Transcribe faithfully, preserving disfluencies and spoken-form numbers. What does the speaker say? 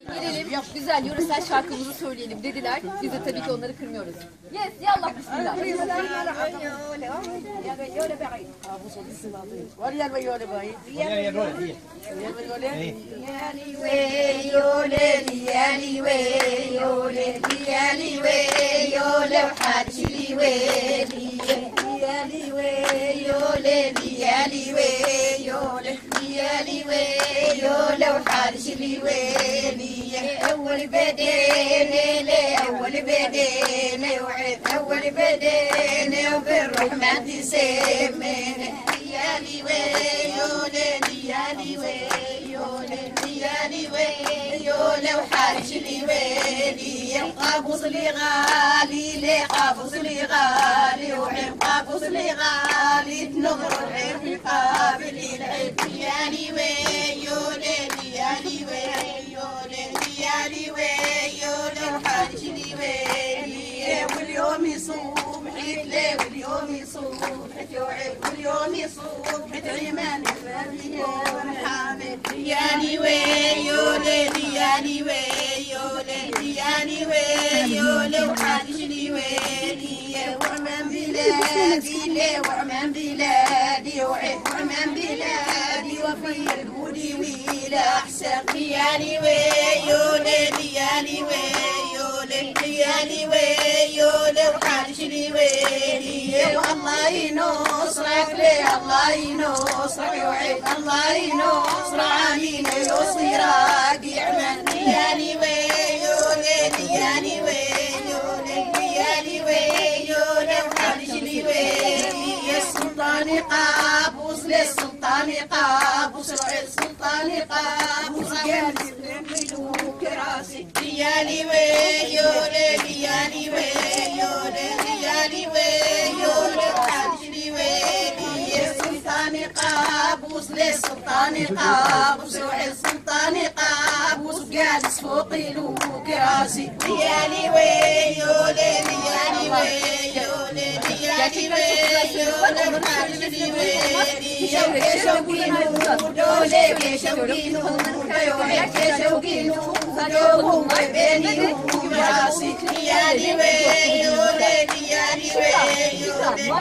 Gelelim güzel yöresel şarkımızı söyleyelim dediler. Biz de tabii ki onları kırmıyoruz. Yes, yallah bismillah. أول بدينا أول بدينا وعد أول بدينا وبالرحمن تسمينا ليالي ويولي ليالي ويولي ليالي ويولي وحارش لي ويلي قابوس لي غالي لي قابوس لي غالي وعين قابوس لي غالي تنظر العين في قابل العين ليالي ويولي ليالي ويولي ليالي ويولي وحارش لي ويلي واليوم يصوم حيت لي واليوم يصوم حيت يوعد واليوم يصوم حيت عيمان الفاتحة حامد ليالي ويولي ليالي ويولي ليالي ويولي وحارش لي ويلي وعمان بلادي لي وعمان بلادي وعد وعمان بلادي وفي الهودي ويلا أحسن ليالي ويولي ليالي ويولي ليالي ويولي وحارش لي ويلي والله ينصرك لي الله ينصرك وعد الله ينصر علينا يصيرك يعمل ليالي ويولي ليالي ويولي ليالي ويولي وحارش لي ويلي السلطان قابوس للسلطان قابوس السلطان قابوس جالس بملوك راسي ليالي ويولي ليالي ويولي ليالي ويولي وحارش لي ويلي السلطان قابوس للسلطان قابوس السلطان قابوس جالس فوق لوك راسي ليالي ويولي ليالي ويولي ليالي ويولي وحارش لي ويلي شوقي نور دولي شوقي نور دولي شوقي نور دولي بيني وراسي ليالي ويولي ليالي ويولي